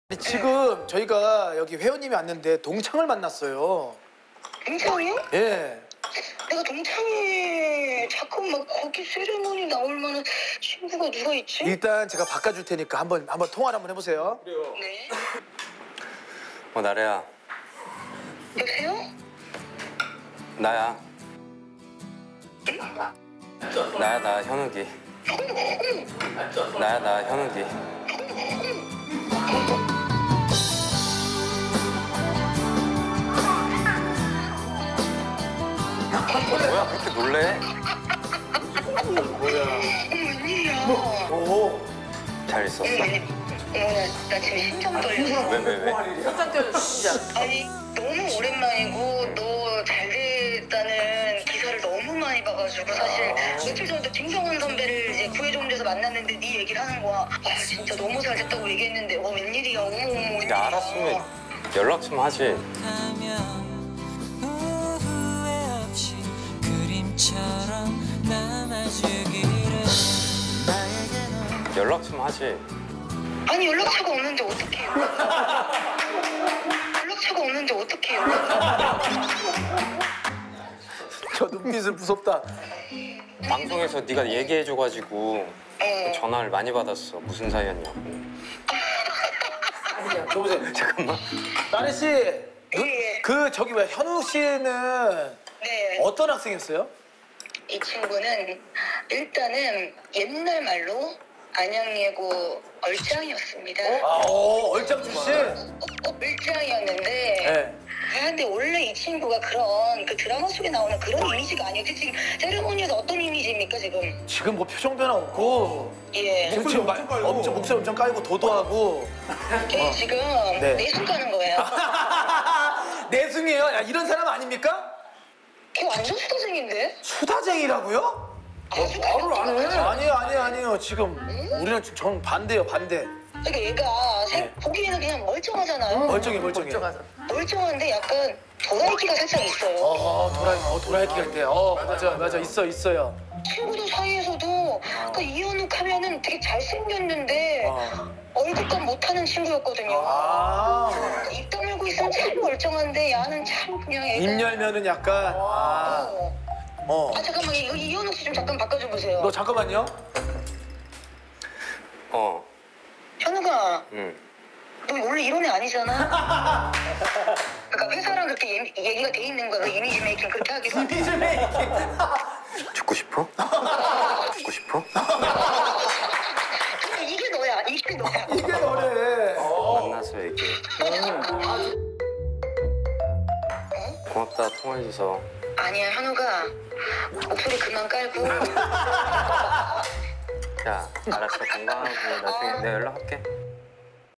지금 저희가 여기 회원님이 왔는데 동창을 만났어요. 동창이요? 예. 내가 동창회 자꾸 막 거기 세레모니 나올 만한 친구가 누가 있지? 일단 제가 바꿔줄 테니까 한번 통화를 한번 해보세요. 네. 나래야. 여보세요? 나야. 나야, 나 현욱이. 나야, 나 현욱이. 뭐야, 그렇게 놀래? 웬일이야? 오. 잘 있었어? 나 지금 심장 떨려. 왜? 아니 너무 오랜만이고 너 잘 됐다는 기사를 너무 많이 봐가지고 사실 며칠 전에 김성원 선배를 이제 구해준 데서 만났는데 네 얘기를 하는 거야. 아 진짜 너무 잘 됐다고 얘기했는데 웬일이야? 어머 웬일이야? 야, 알았으면 연락 좀 하지. 연락 좀 하지. 아니 연락처가 없는데 어떡해요? 연락처가 없는데 어떡해요? 저 눈빛은 무섭다. 방송에서 네가 얘기해줘가지고 전화를 많이 받았어. 무슨 사이였냐고. 여보세요. 잠깐만. 나래 씨. 예. 저기 뭐야 현욱 씨는 네. 어떤 학생이었어요? 이 친구는 일단은 옛날 말로 안양예고 얼짱이었습니다. 얼짱 출신? 얼짱이었는데 네. 근데 원래 이 친구가 그런 그 드라마 속에 나오는 그런 이미지가 아니었지. 지금 세레모니에서 어떤 이미지입니까 지금? 지금 뭐 표정 변화 없고 예. 지금 목소리 엄청 깔고 도도하고 지금 네. 내숭 가는 거예요. 내숭이에요? 야, 이런 사람 아닙니까? 걔 완전 수다쟁인데? 수다쟁이라고요? 아주 말을 안 해. 가볍게 아니에요. 지금 우리는 지금 정 반대요, 반대. 그러니까 얘가 네. 보기에는 그냥 멀쩡하잖아요. 멀쩡해. 멀쩡한데 약간 도라이기가 살짝 있어요. 도라이키 할 때. 맞아. 있어요. 친구들 사이에서도 그 이현욱 하면은 되게 잘생겼는데 얼굴값 못하는 친구였거든요. 입 다물고 있으면 참 멀쩡한데 야는 참 그냥 애가... 입 열면은 약간. 잠깐만 이현욱 씨 좀 잠깐 바꿔줘 보세요. 너 잠깐만요. 현욱아, 응. 너 원래 이런 애 아니잖아. 그러니까 회사랑 그렇게 얘기가 돼 있는 거야. 그 이미지 메이킹 그렇게 하기로. 이미지 메이킹. 죽고 싶어? 죽고 싶어? 이게 너야. 이게 너야. 이게 너래. 만나서 얘기해. 고맙다, 통화해줘서. 아니야 현욱아. 목소리 그만 깔고. 야, 알았어. 건강하고 나중에 내가 연락할게.